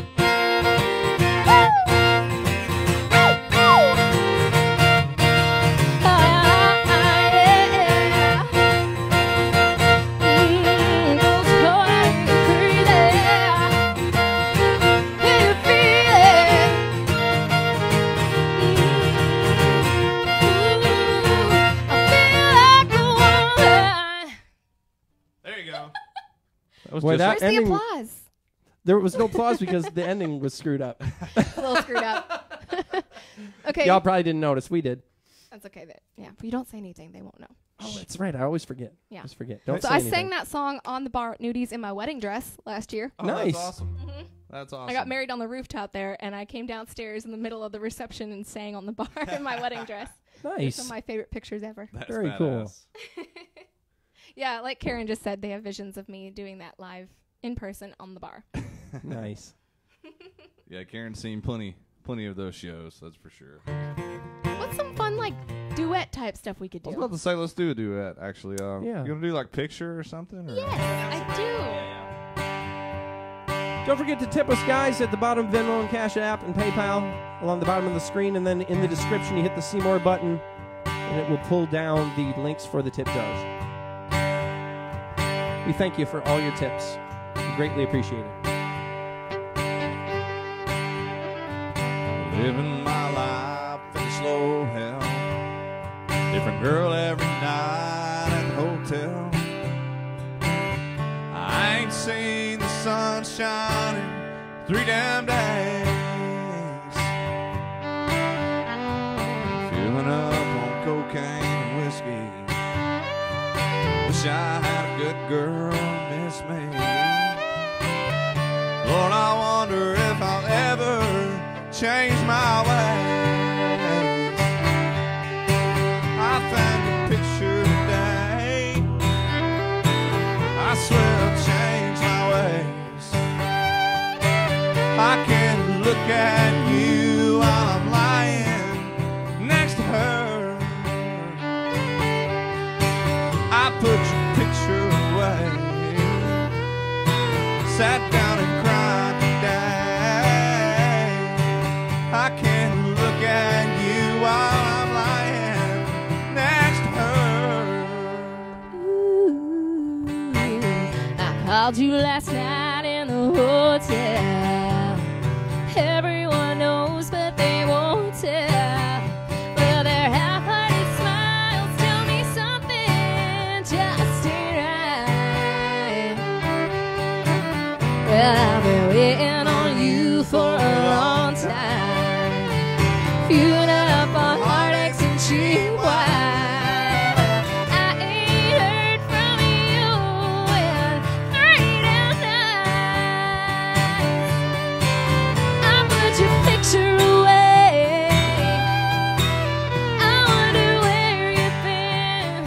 There you go. That was Where's the applause? There was no applause because the ending was screwed up. A little screwed up. Okay. Y'all probably didn't notice. We did. That's okay. Yeah, if you don't say anything, they won't know. Oh, that's right. I always forget. Yeah. Just forget. Don't So say I anything. sang that song on the bar at Nudies in my wedding dress last year. Oh, Nice. That's awesome. That's awesome. I got married on the rooftop there, and I came downstairs in the middle of the reception and sang on the bar in my wedding dress. Some of Nice. my favorite pictures ever. That's Very badass. cool. Yeah, like Karen just said, they have visions of me doing that live in person on the bar. Nice. Yeah, Karen's seen plenty of those shows. That's for sure. What's some fun, like, duet type stuff we could I was do? about to say let's do a duet. Actually, Yeah. You gonna do like picture or something? Or? Yes, I do. Don't forget to tip us, guys, at the bottom of Venmo and Cash App and PayPal along the bottom of the screen, and then in the description you hit the See More button, and it will pull down the links for the tip jars. We thank you for all your tips. We greatly appreciate it. Living my life in a slow hell. Different girl every night at the hotel. I ain't seen the sun shining 3 damn days. Filling up on cocaine and whiskey. Wish I had a good girl miss me. Lord, I wonder if I'll ever change my ways. I found a picture today. I swear I'll change my ways. I can look at you while I'm lying next to her. I put your picture away. Sat down and cried today. I can't look at you while I'm lying next to her. I called you last night in the hotel. Everyone knows, but they won't tell. Well, their half-hearted smiles tell me something just ain't right. Well, I've been waiting on you for a long time. Fueling up on heartaches and cheap wine. I ain't heard from you in 3 damn nights. I put your picture away. I wonder where you've been.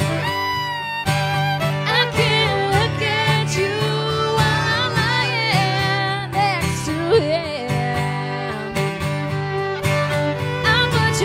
I can't look at you while I'm lying next to him. I put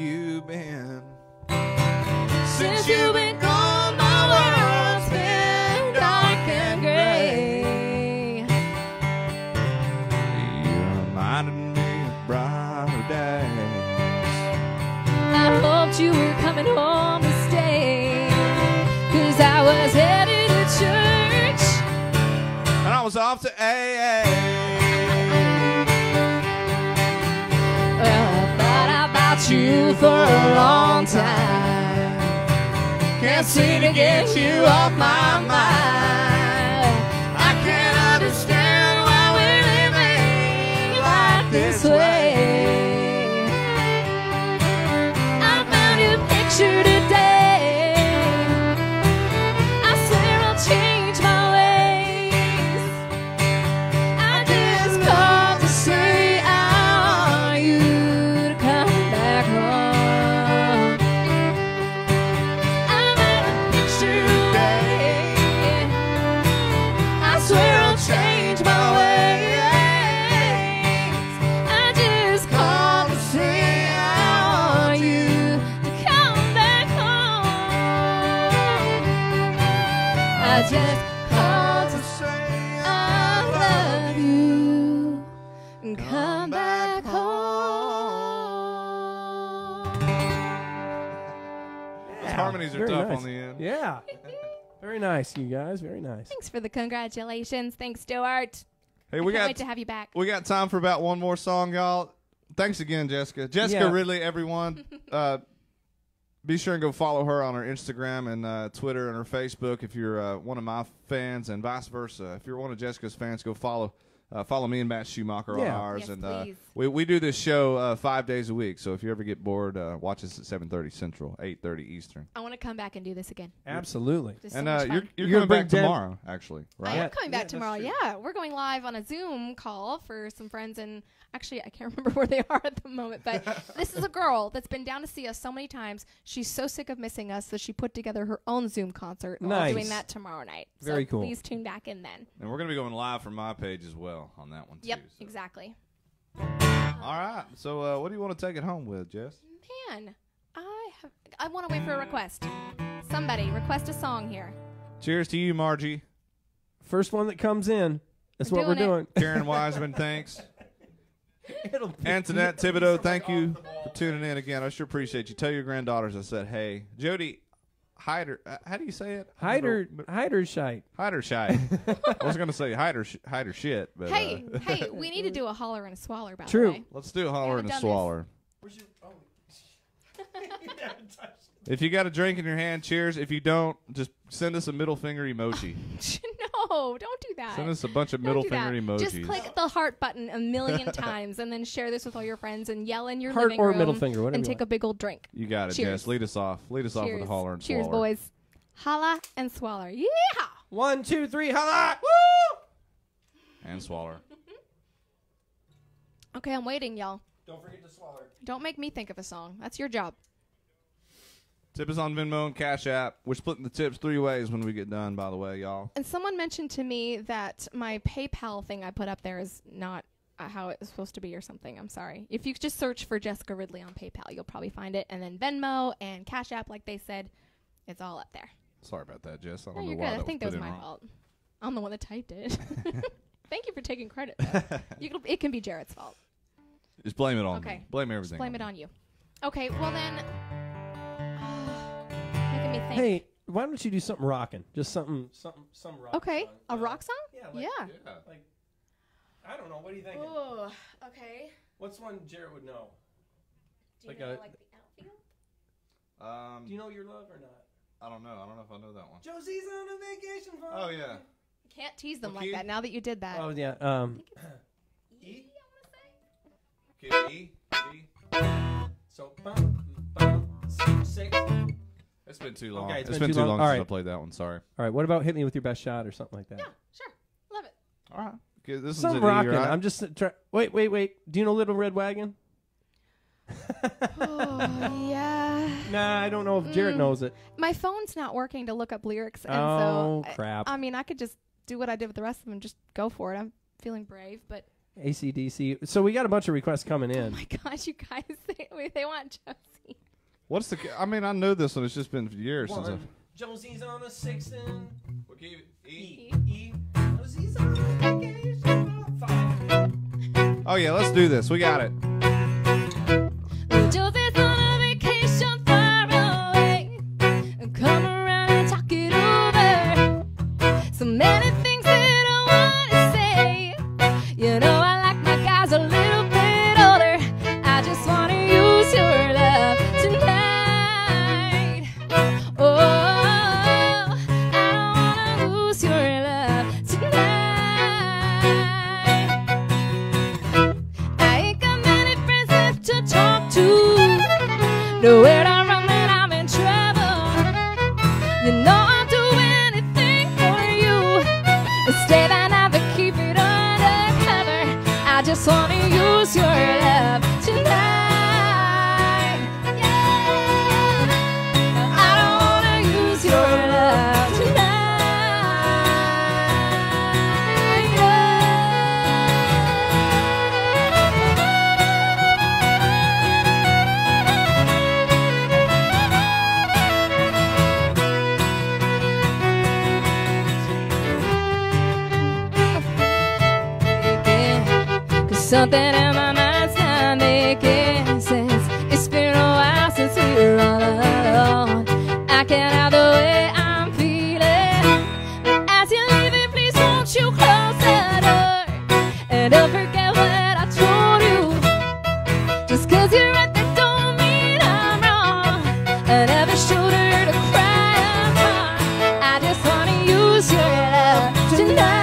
you been? Since you've been gone, my world's been dark and gray. You reminded me of brighter days. I hoped you were coming home to stay, 'cause I was headed to church. And I was off to AA. Well, I thought about you for a long time. Can't seem to get you off my mind. I can't understand why we're living like this way. I found your picture today. I swear I'll change my ways. I just called to say I want you to come back home. I found your picture today. I swear I'll change my ways. I just called to say I want you to come back home. I just called to say I love you and come back home. Those harmonies are Very tough nice. on the end. Yeah. Very nice, you guys. Very nice. Thanks for the congratulations. Thanks, Stuart. Hey, I we can't got wait to have you back. we got time for about one more song, y'all. Thanks again, Jessica. Jessica Yeah. Ridley, everyone. Be sure and go follow her on her Instagram and Twitter and her Facebook if you're one of my fans, and vice versa. If you're one of Jessica's fans, go follow me and Matt Schumacher on Yeah. ours. Yes, and please. we do this show 5 days a week. So if you ever get bored, watch us at 7:30 Central, 8:30 Eastern. I want to come back and do this again. Absolutely. This is And so much you're fun. you're You're coming gonna back bring Dan- tomorrow, actually, I right? am coming back that's tomorrow. true. Yeah, we're going live on a Zoom call for some friends, and actually, I can't remember where they are at the moment. But this is a girl that's been down to see us so many times. She's so sick of missing us that she put together her own Zoom concert. We're Nice. doing that tomorrow night. Very so cool. Please tune back in then. And we're gonna be going live from my page as well on that one Yep, too. So. exactly. All right. So what do you want to take it home with, Jess? Man, I want to wait for a request. Somebody request a song here. Cheers to you, Margie. First one that comes in. That's We're what we're doing doing. Karen Wiseman, thanks. It'll be- Antoinette Thibodeau, thank you for tuning in again. I sure appreciate you. Tell your granddaughters I said hey. Jody Hyder, how do you say it? Hydershite. Hydershite. I was going to say Hyder shit, but Hey, hey, we need to do a holler and a swaller, by True. the way. let's do a holler and a haven't done swaller. If you got a drink in your hand, cheers. If you don't, just send us a middle finger emoji. No, don't do that. Send us a bunch of Don't middle do that. finger emojis. Just click the heart button a million times and then share this with all your friends and yell in your Heart living or room middle finger, whatever and you take a big old drink. You got it, Cheers. Jess. Lead us off. Lead us off with a holler and Cheers, swaller. boys. Holla and swaller. Yeah. 1, 2, 3, holla! And swaller. Okay, I'm waiting, y'all. Don't forget to swallow. Don't make me think of a song. That's your job. Tip us on Venmo and Cash App. We're splitting the tips 3 ways when we get done, by the way, y'all. And someone mentioned to me that my PayPal thing I put up there is not how it was supposed to be or something. I'm sorry. If you just search for Jessica Ridley on PayPal, you'll probably find it. And then Venmo and Cash App, like they said, it's all up there. Sorry about that, Jess. I No, don't know you're why good. I think that was put in my wrong. fault. I'm the one that typed it. Thank you for taking credit, though. It can be Jarrett's fault. Just blame it on Okay. me. Blame everything. Just blame on it me. on you. Okay, well then, making me think. Hey, why don't you do something rocking? Just some rock. Okay, song. a rock song? Yeah. Yeah. Like, I don't know. What are you thinking? Oh, okay. What's one Jarrett would know? Do you Like know, a- like the outfield? Do you know your love or not? I don't know. I don't know if I know that one. Josie's on a vacation. Oh, yeah. Can't tease them What like key? that now that you did that. Oh yeah. E, I want to say. Kid E? E? So six. All It's been too long. Okay, it's been too long All since I right. played that one. Sorry. right. What about hit me with your best shot or something like that? Yeah, sure. Love it. All right. Okay, this Some is an E, rocking. right? I'm just wait. Do you know Little Red Wagon? Oh, yeah. Nah, I don't know if Jarrett knows it. My phone's not working to look up lyrics, and Oh, so crap. I mean, I could just do what I did with the rest of them, just go for it. I'm feeling brave, but AC/DC. So we got a bunch of requests coming in. Oh my gosh, you guys, they want Josie. What's the? I mean, I know this one. It's just been years since. Josie's on a 6 and E. E. Josie's on a vacation. 5. Oh yeah, let's do this. We got it. Josie's on a vacation far away. Come around and talk it over. So many things that I want to say. You know I like my guys a little bit older. I just want to use your love tonight. Oh, I don't want to lose your love tonight. I ain't got many friends left to talk to. Nowhere to run when I'm in trouble. You know I'll do anything for you. Stay the night but keep it undercover. I just wanna use your love tonight. Yeah. I don't wanna use your love tonight. Something in my mind's not making sense. It's been a while since we were all alone. I can't have the way I'm feeling. As you're leaving, please won't you close the door. And don't forget what I told you. Just 'cause you're right, that don't mean I'm wrong. I never showed her to cry upon. I just wanna use your love tonight.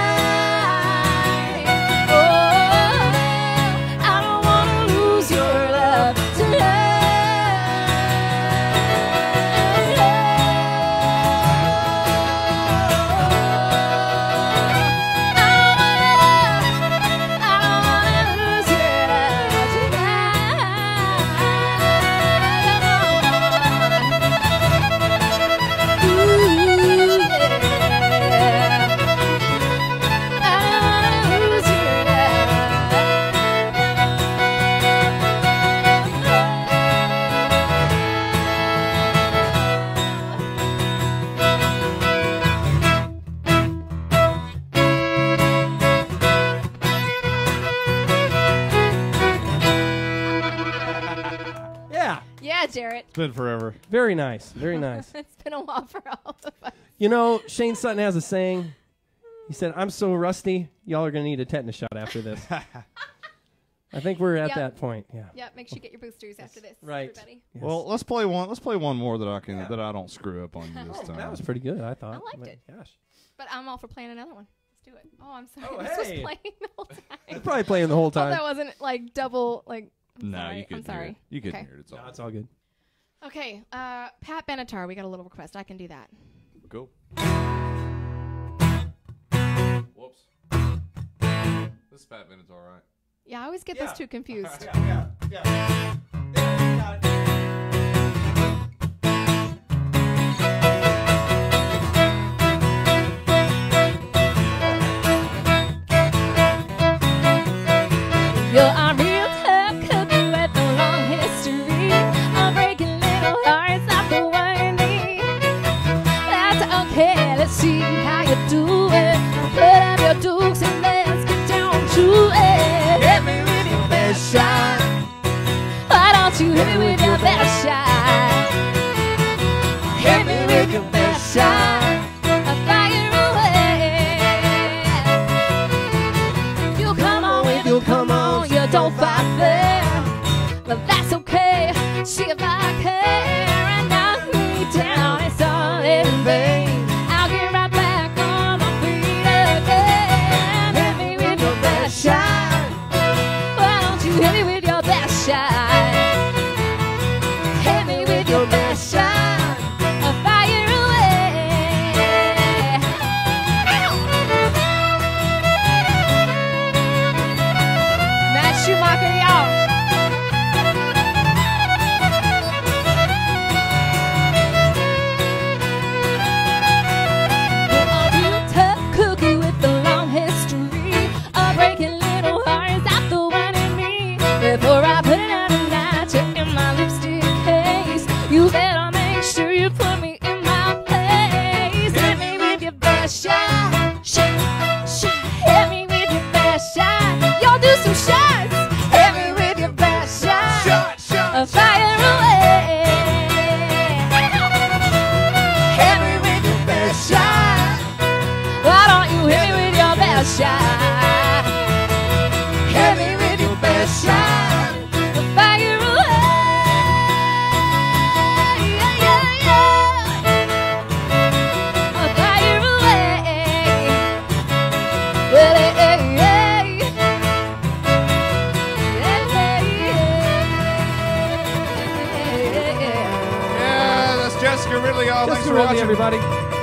Jarrett. It's been forever. Very nice. Very nice. It's been a while for all of us. You know, Shane Sutton has a saying. He said, I'm so rusty, y'all are going to need a tetanus shot after this. I think we're at that point. Yeah. Yep. Make sure you get your boosters after this. Right. Everybody. Yes. Well, let's play one. Let's play one more that I don't screw up on you this time. That was pretty good, I thought. I liked it. Gosh. But I'm all for playing another one. Let's do it. Oh, I'm sorry. Oh, This was hey. playing the whole time. You're probably playing the whole time. That wasn't like double. Like. I'm No, sorry. you couldn't I'm sorry. hear it. You couldn't Okay. hear it. It's No, all. it's all good. Okay. Pat Benatar. We got a little request. I can do that. Cool. Whoops. This Pat Bennett's all right. Yeah, I always get those two confused. Yeah. You're a real tough cookie with a long history of breaking little hearts off the winding. That's okay, let's see how you do it. Put up your dukes and let's get down to it. Hit me with your best shot. Why don't you hit me with your You better make sure you put me in my place. Hit me with your best shot, shot, shot. Hit me with your best shot. Y'all do some shots. Hit me with your best shot, Shot, shot, fire away. Hit me with your best shot. Why don't you hit me with your best shot? Hit me with your best shot. Fire away. Yeah, yeah, yeah. Fire away. Well, hey, hey, Yeah, that's Jessica Ridley. Y'all, thanks for watching. everybody.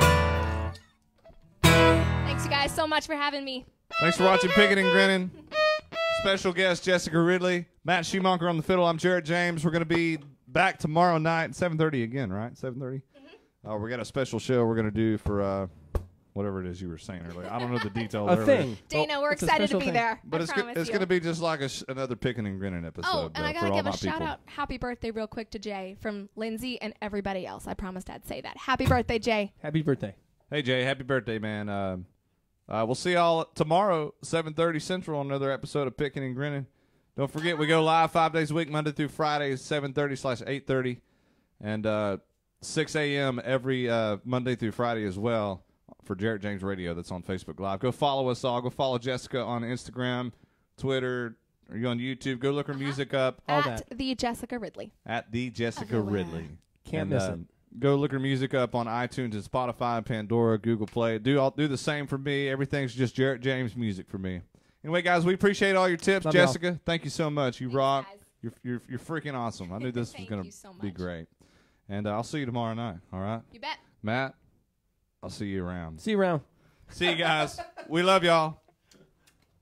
Thanks, you guys, so much for having me. Thanks for watching Pickin and Grinnin. Special guest Jessica Ridley, Matt Schumacher on the fiddle. I'm Jarrett James. We're going to be back tomorrow night, 7:30 again, right? 7:30. We got a special show we're going to do for whatever it is you were saying earlier. I don't know the details. A earlier. thing. Dana, we're it's a excited to special be thing. there. But I it's promise going to be just like another Pickin and Grinnin episode. Oh, and I for gotta all give my a shout people. out, happy birthday, real quick to Jay from Lindsay and everybody else. I promised I'd say that. Happy birthday, Jay. Happy birthday. Hey Jay, happy birthday, man. We'll see y'all tomorrow, 7:30 Central, on another episode of Pickin and Grinnin. Don't forget, we go live 5 days a week, Monday through Friday, 7:30/8:30, and 6 a.m. every Monday through Friday as well for Jarrett James Radio. That's on Facebook Live. Go follow us all. Go follow Jessica on Instagram, Twitter. Are you on YouTube? Go look her music up. All At the Jessica Ridley. At the Jessica Everywhere. Ridley. Can't miss it. Go look her music up on iTunes and Spotify, Pandora, Google Play. Do the same for me. Everything's just Jarrett James music for me. Anyway, guys, we appreciate all your tips. Love y'all. Jessica, thank you so much. You Thanks, rock. guys. You're freaking awesome. I knew this was Thank gonna you so be much. great. And I'll see you tomorrow night. All right, You bet. Matt. I'll see you around. See you around. See you guys. We love y'all.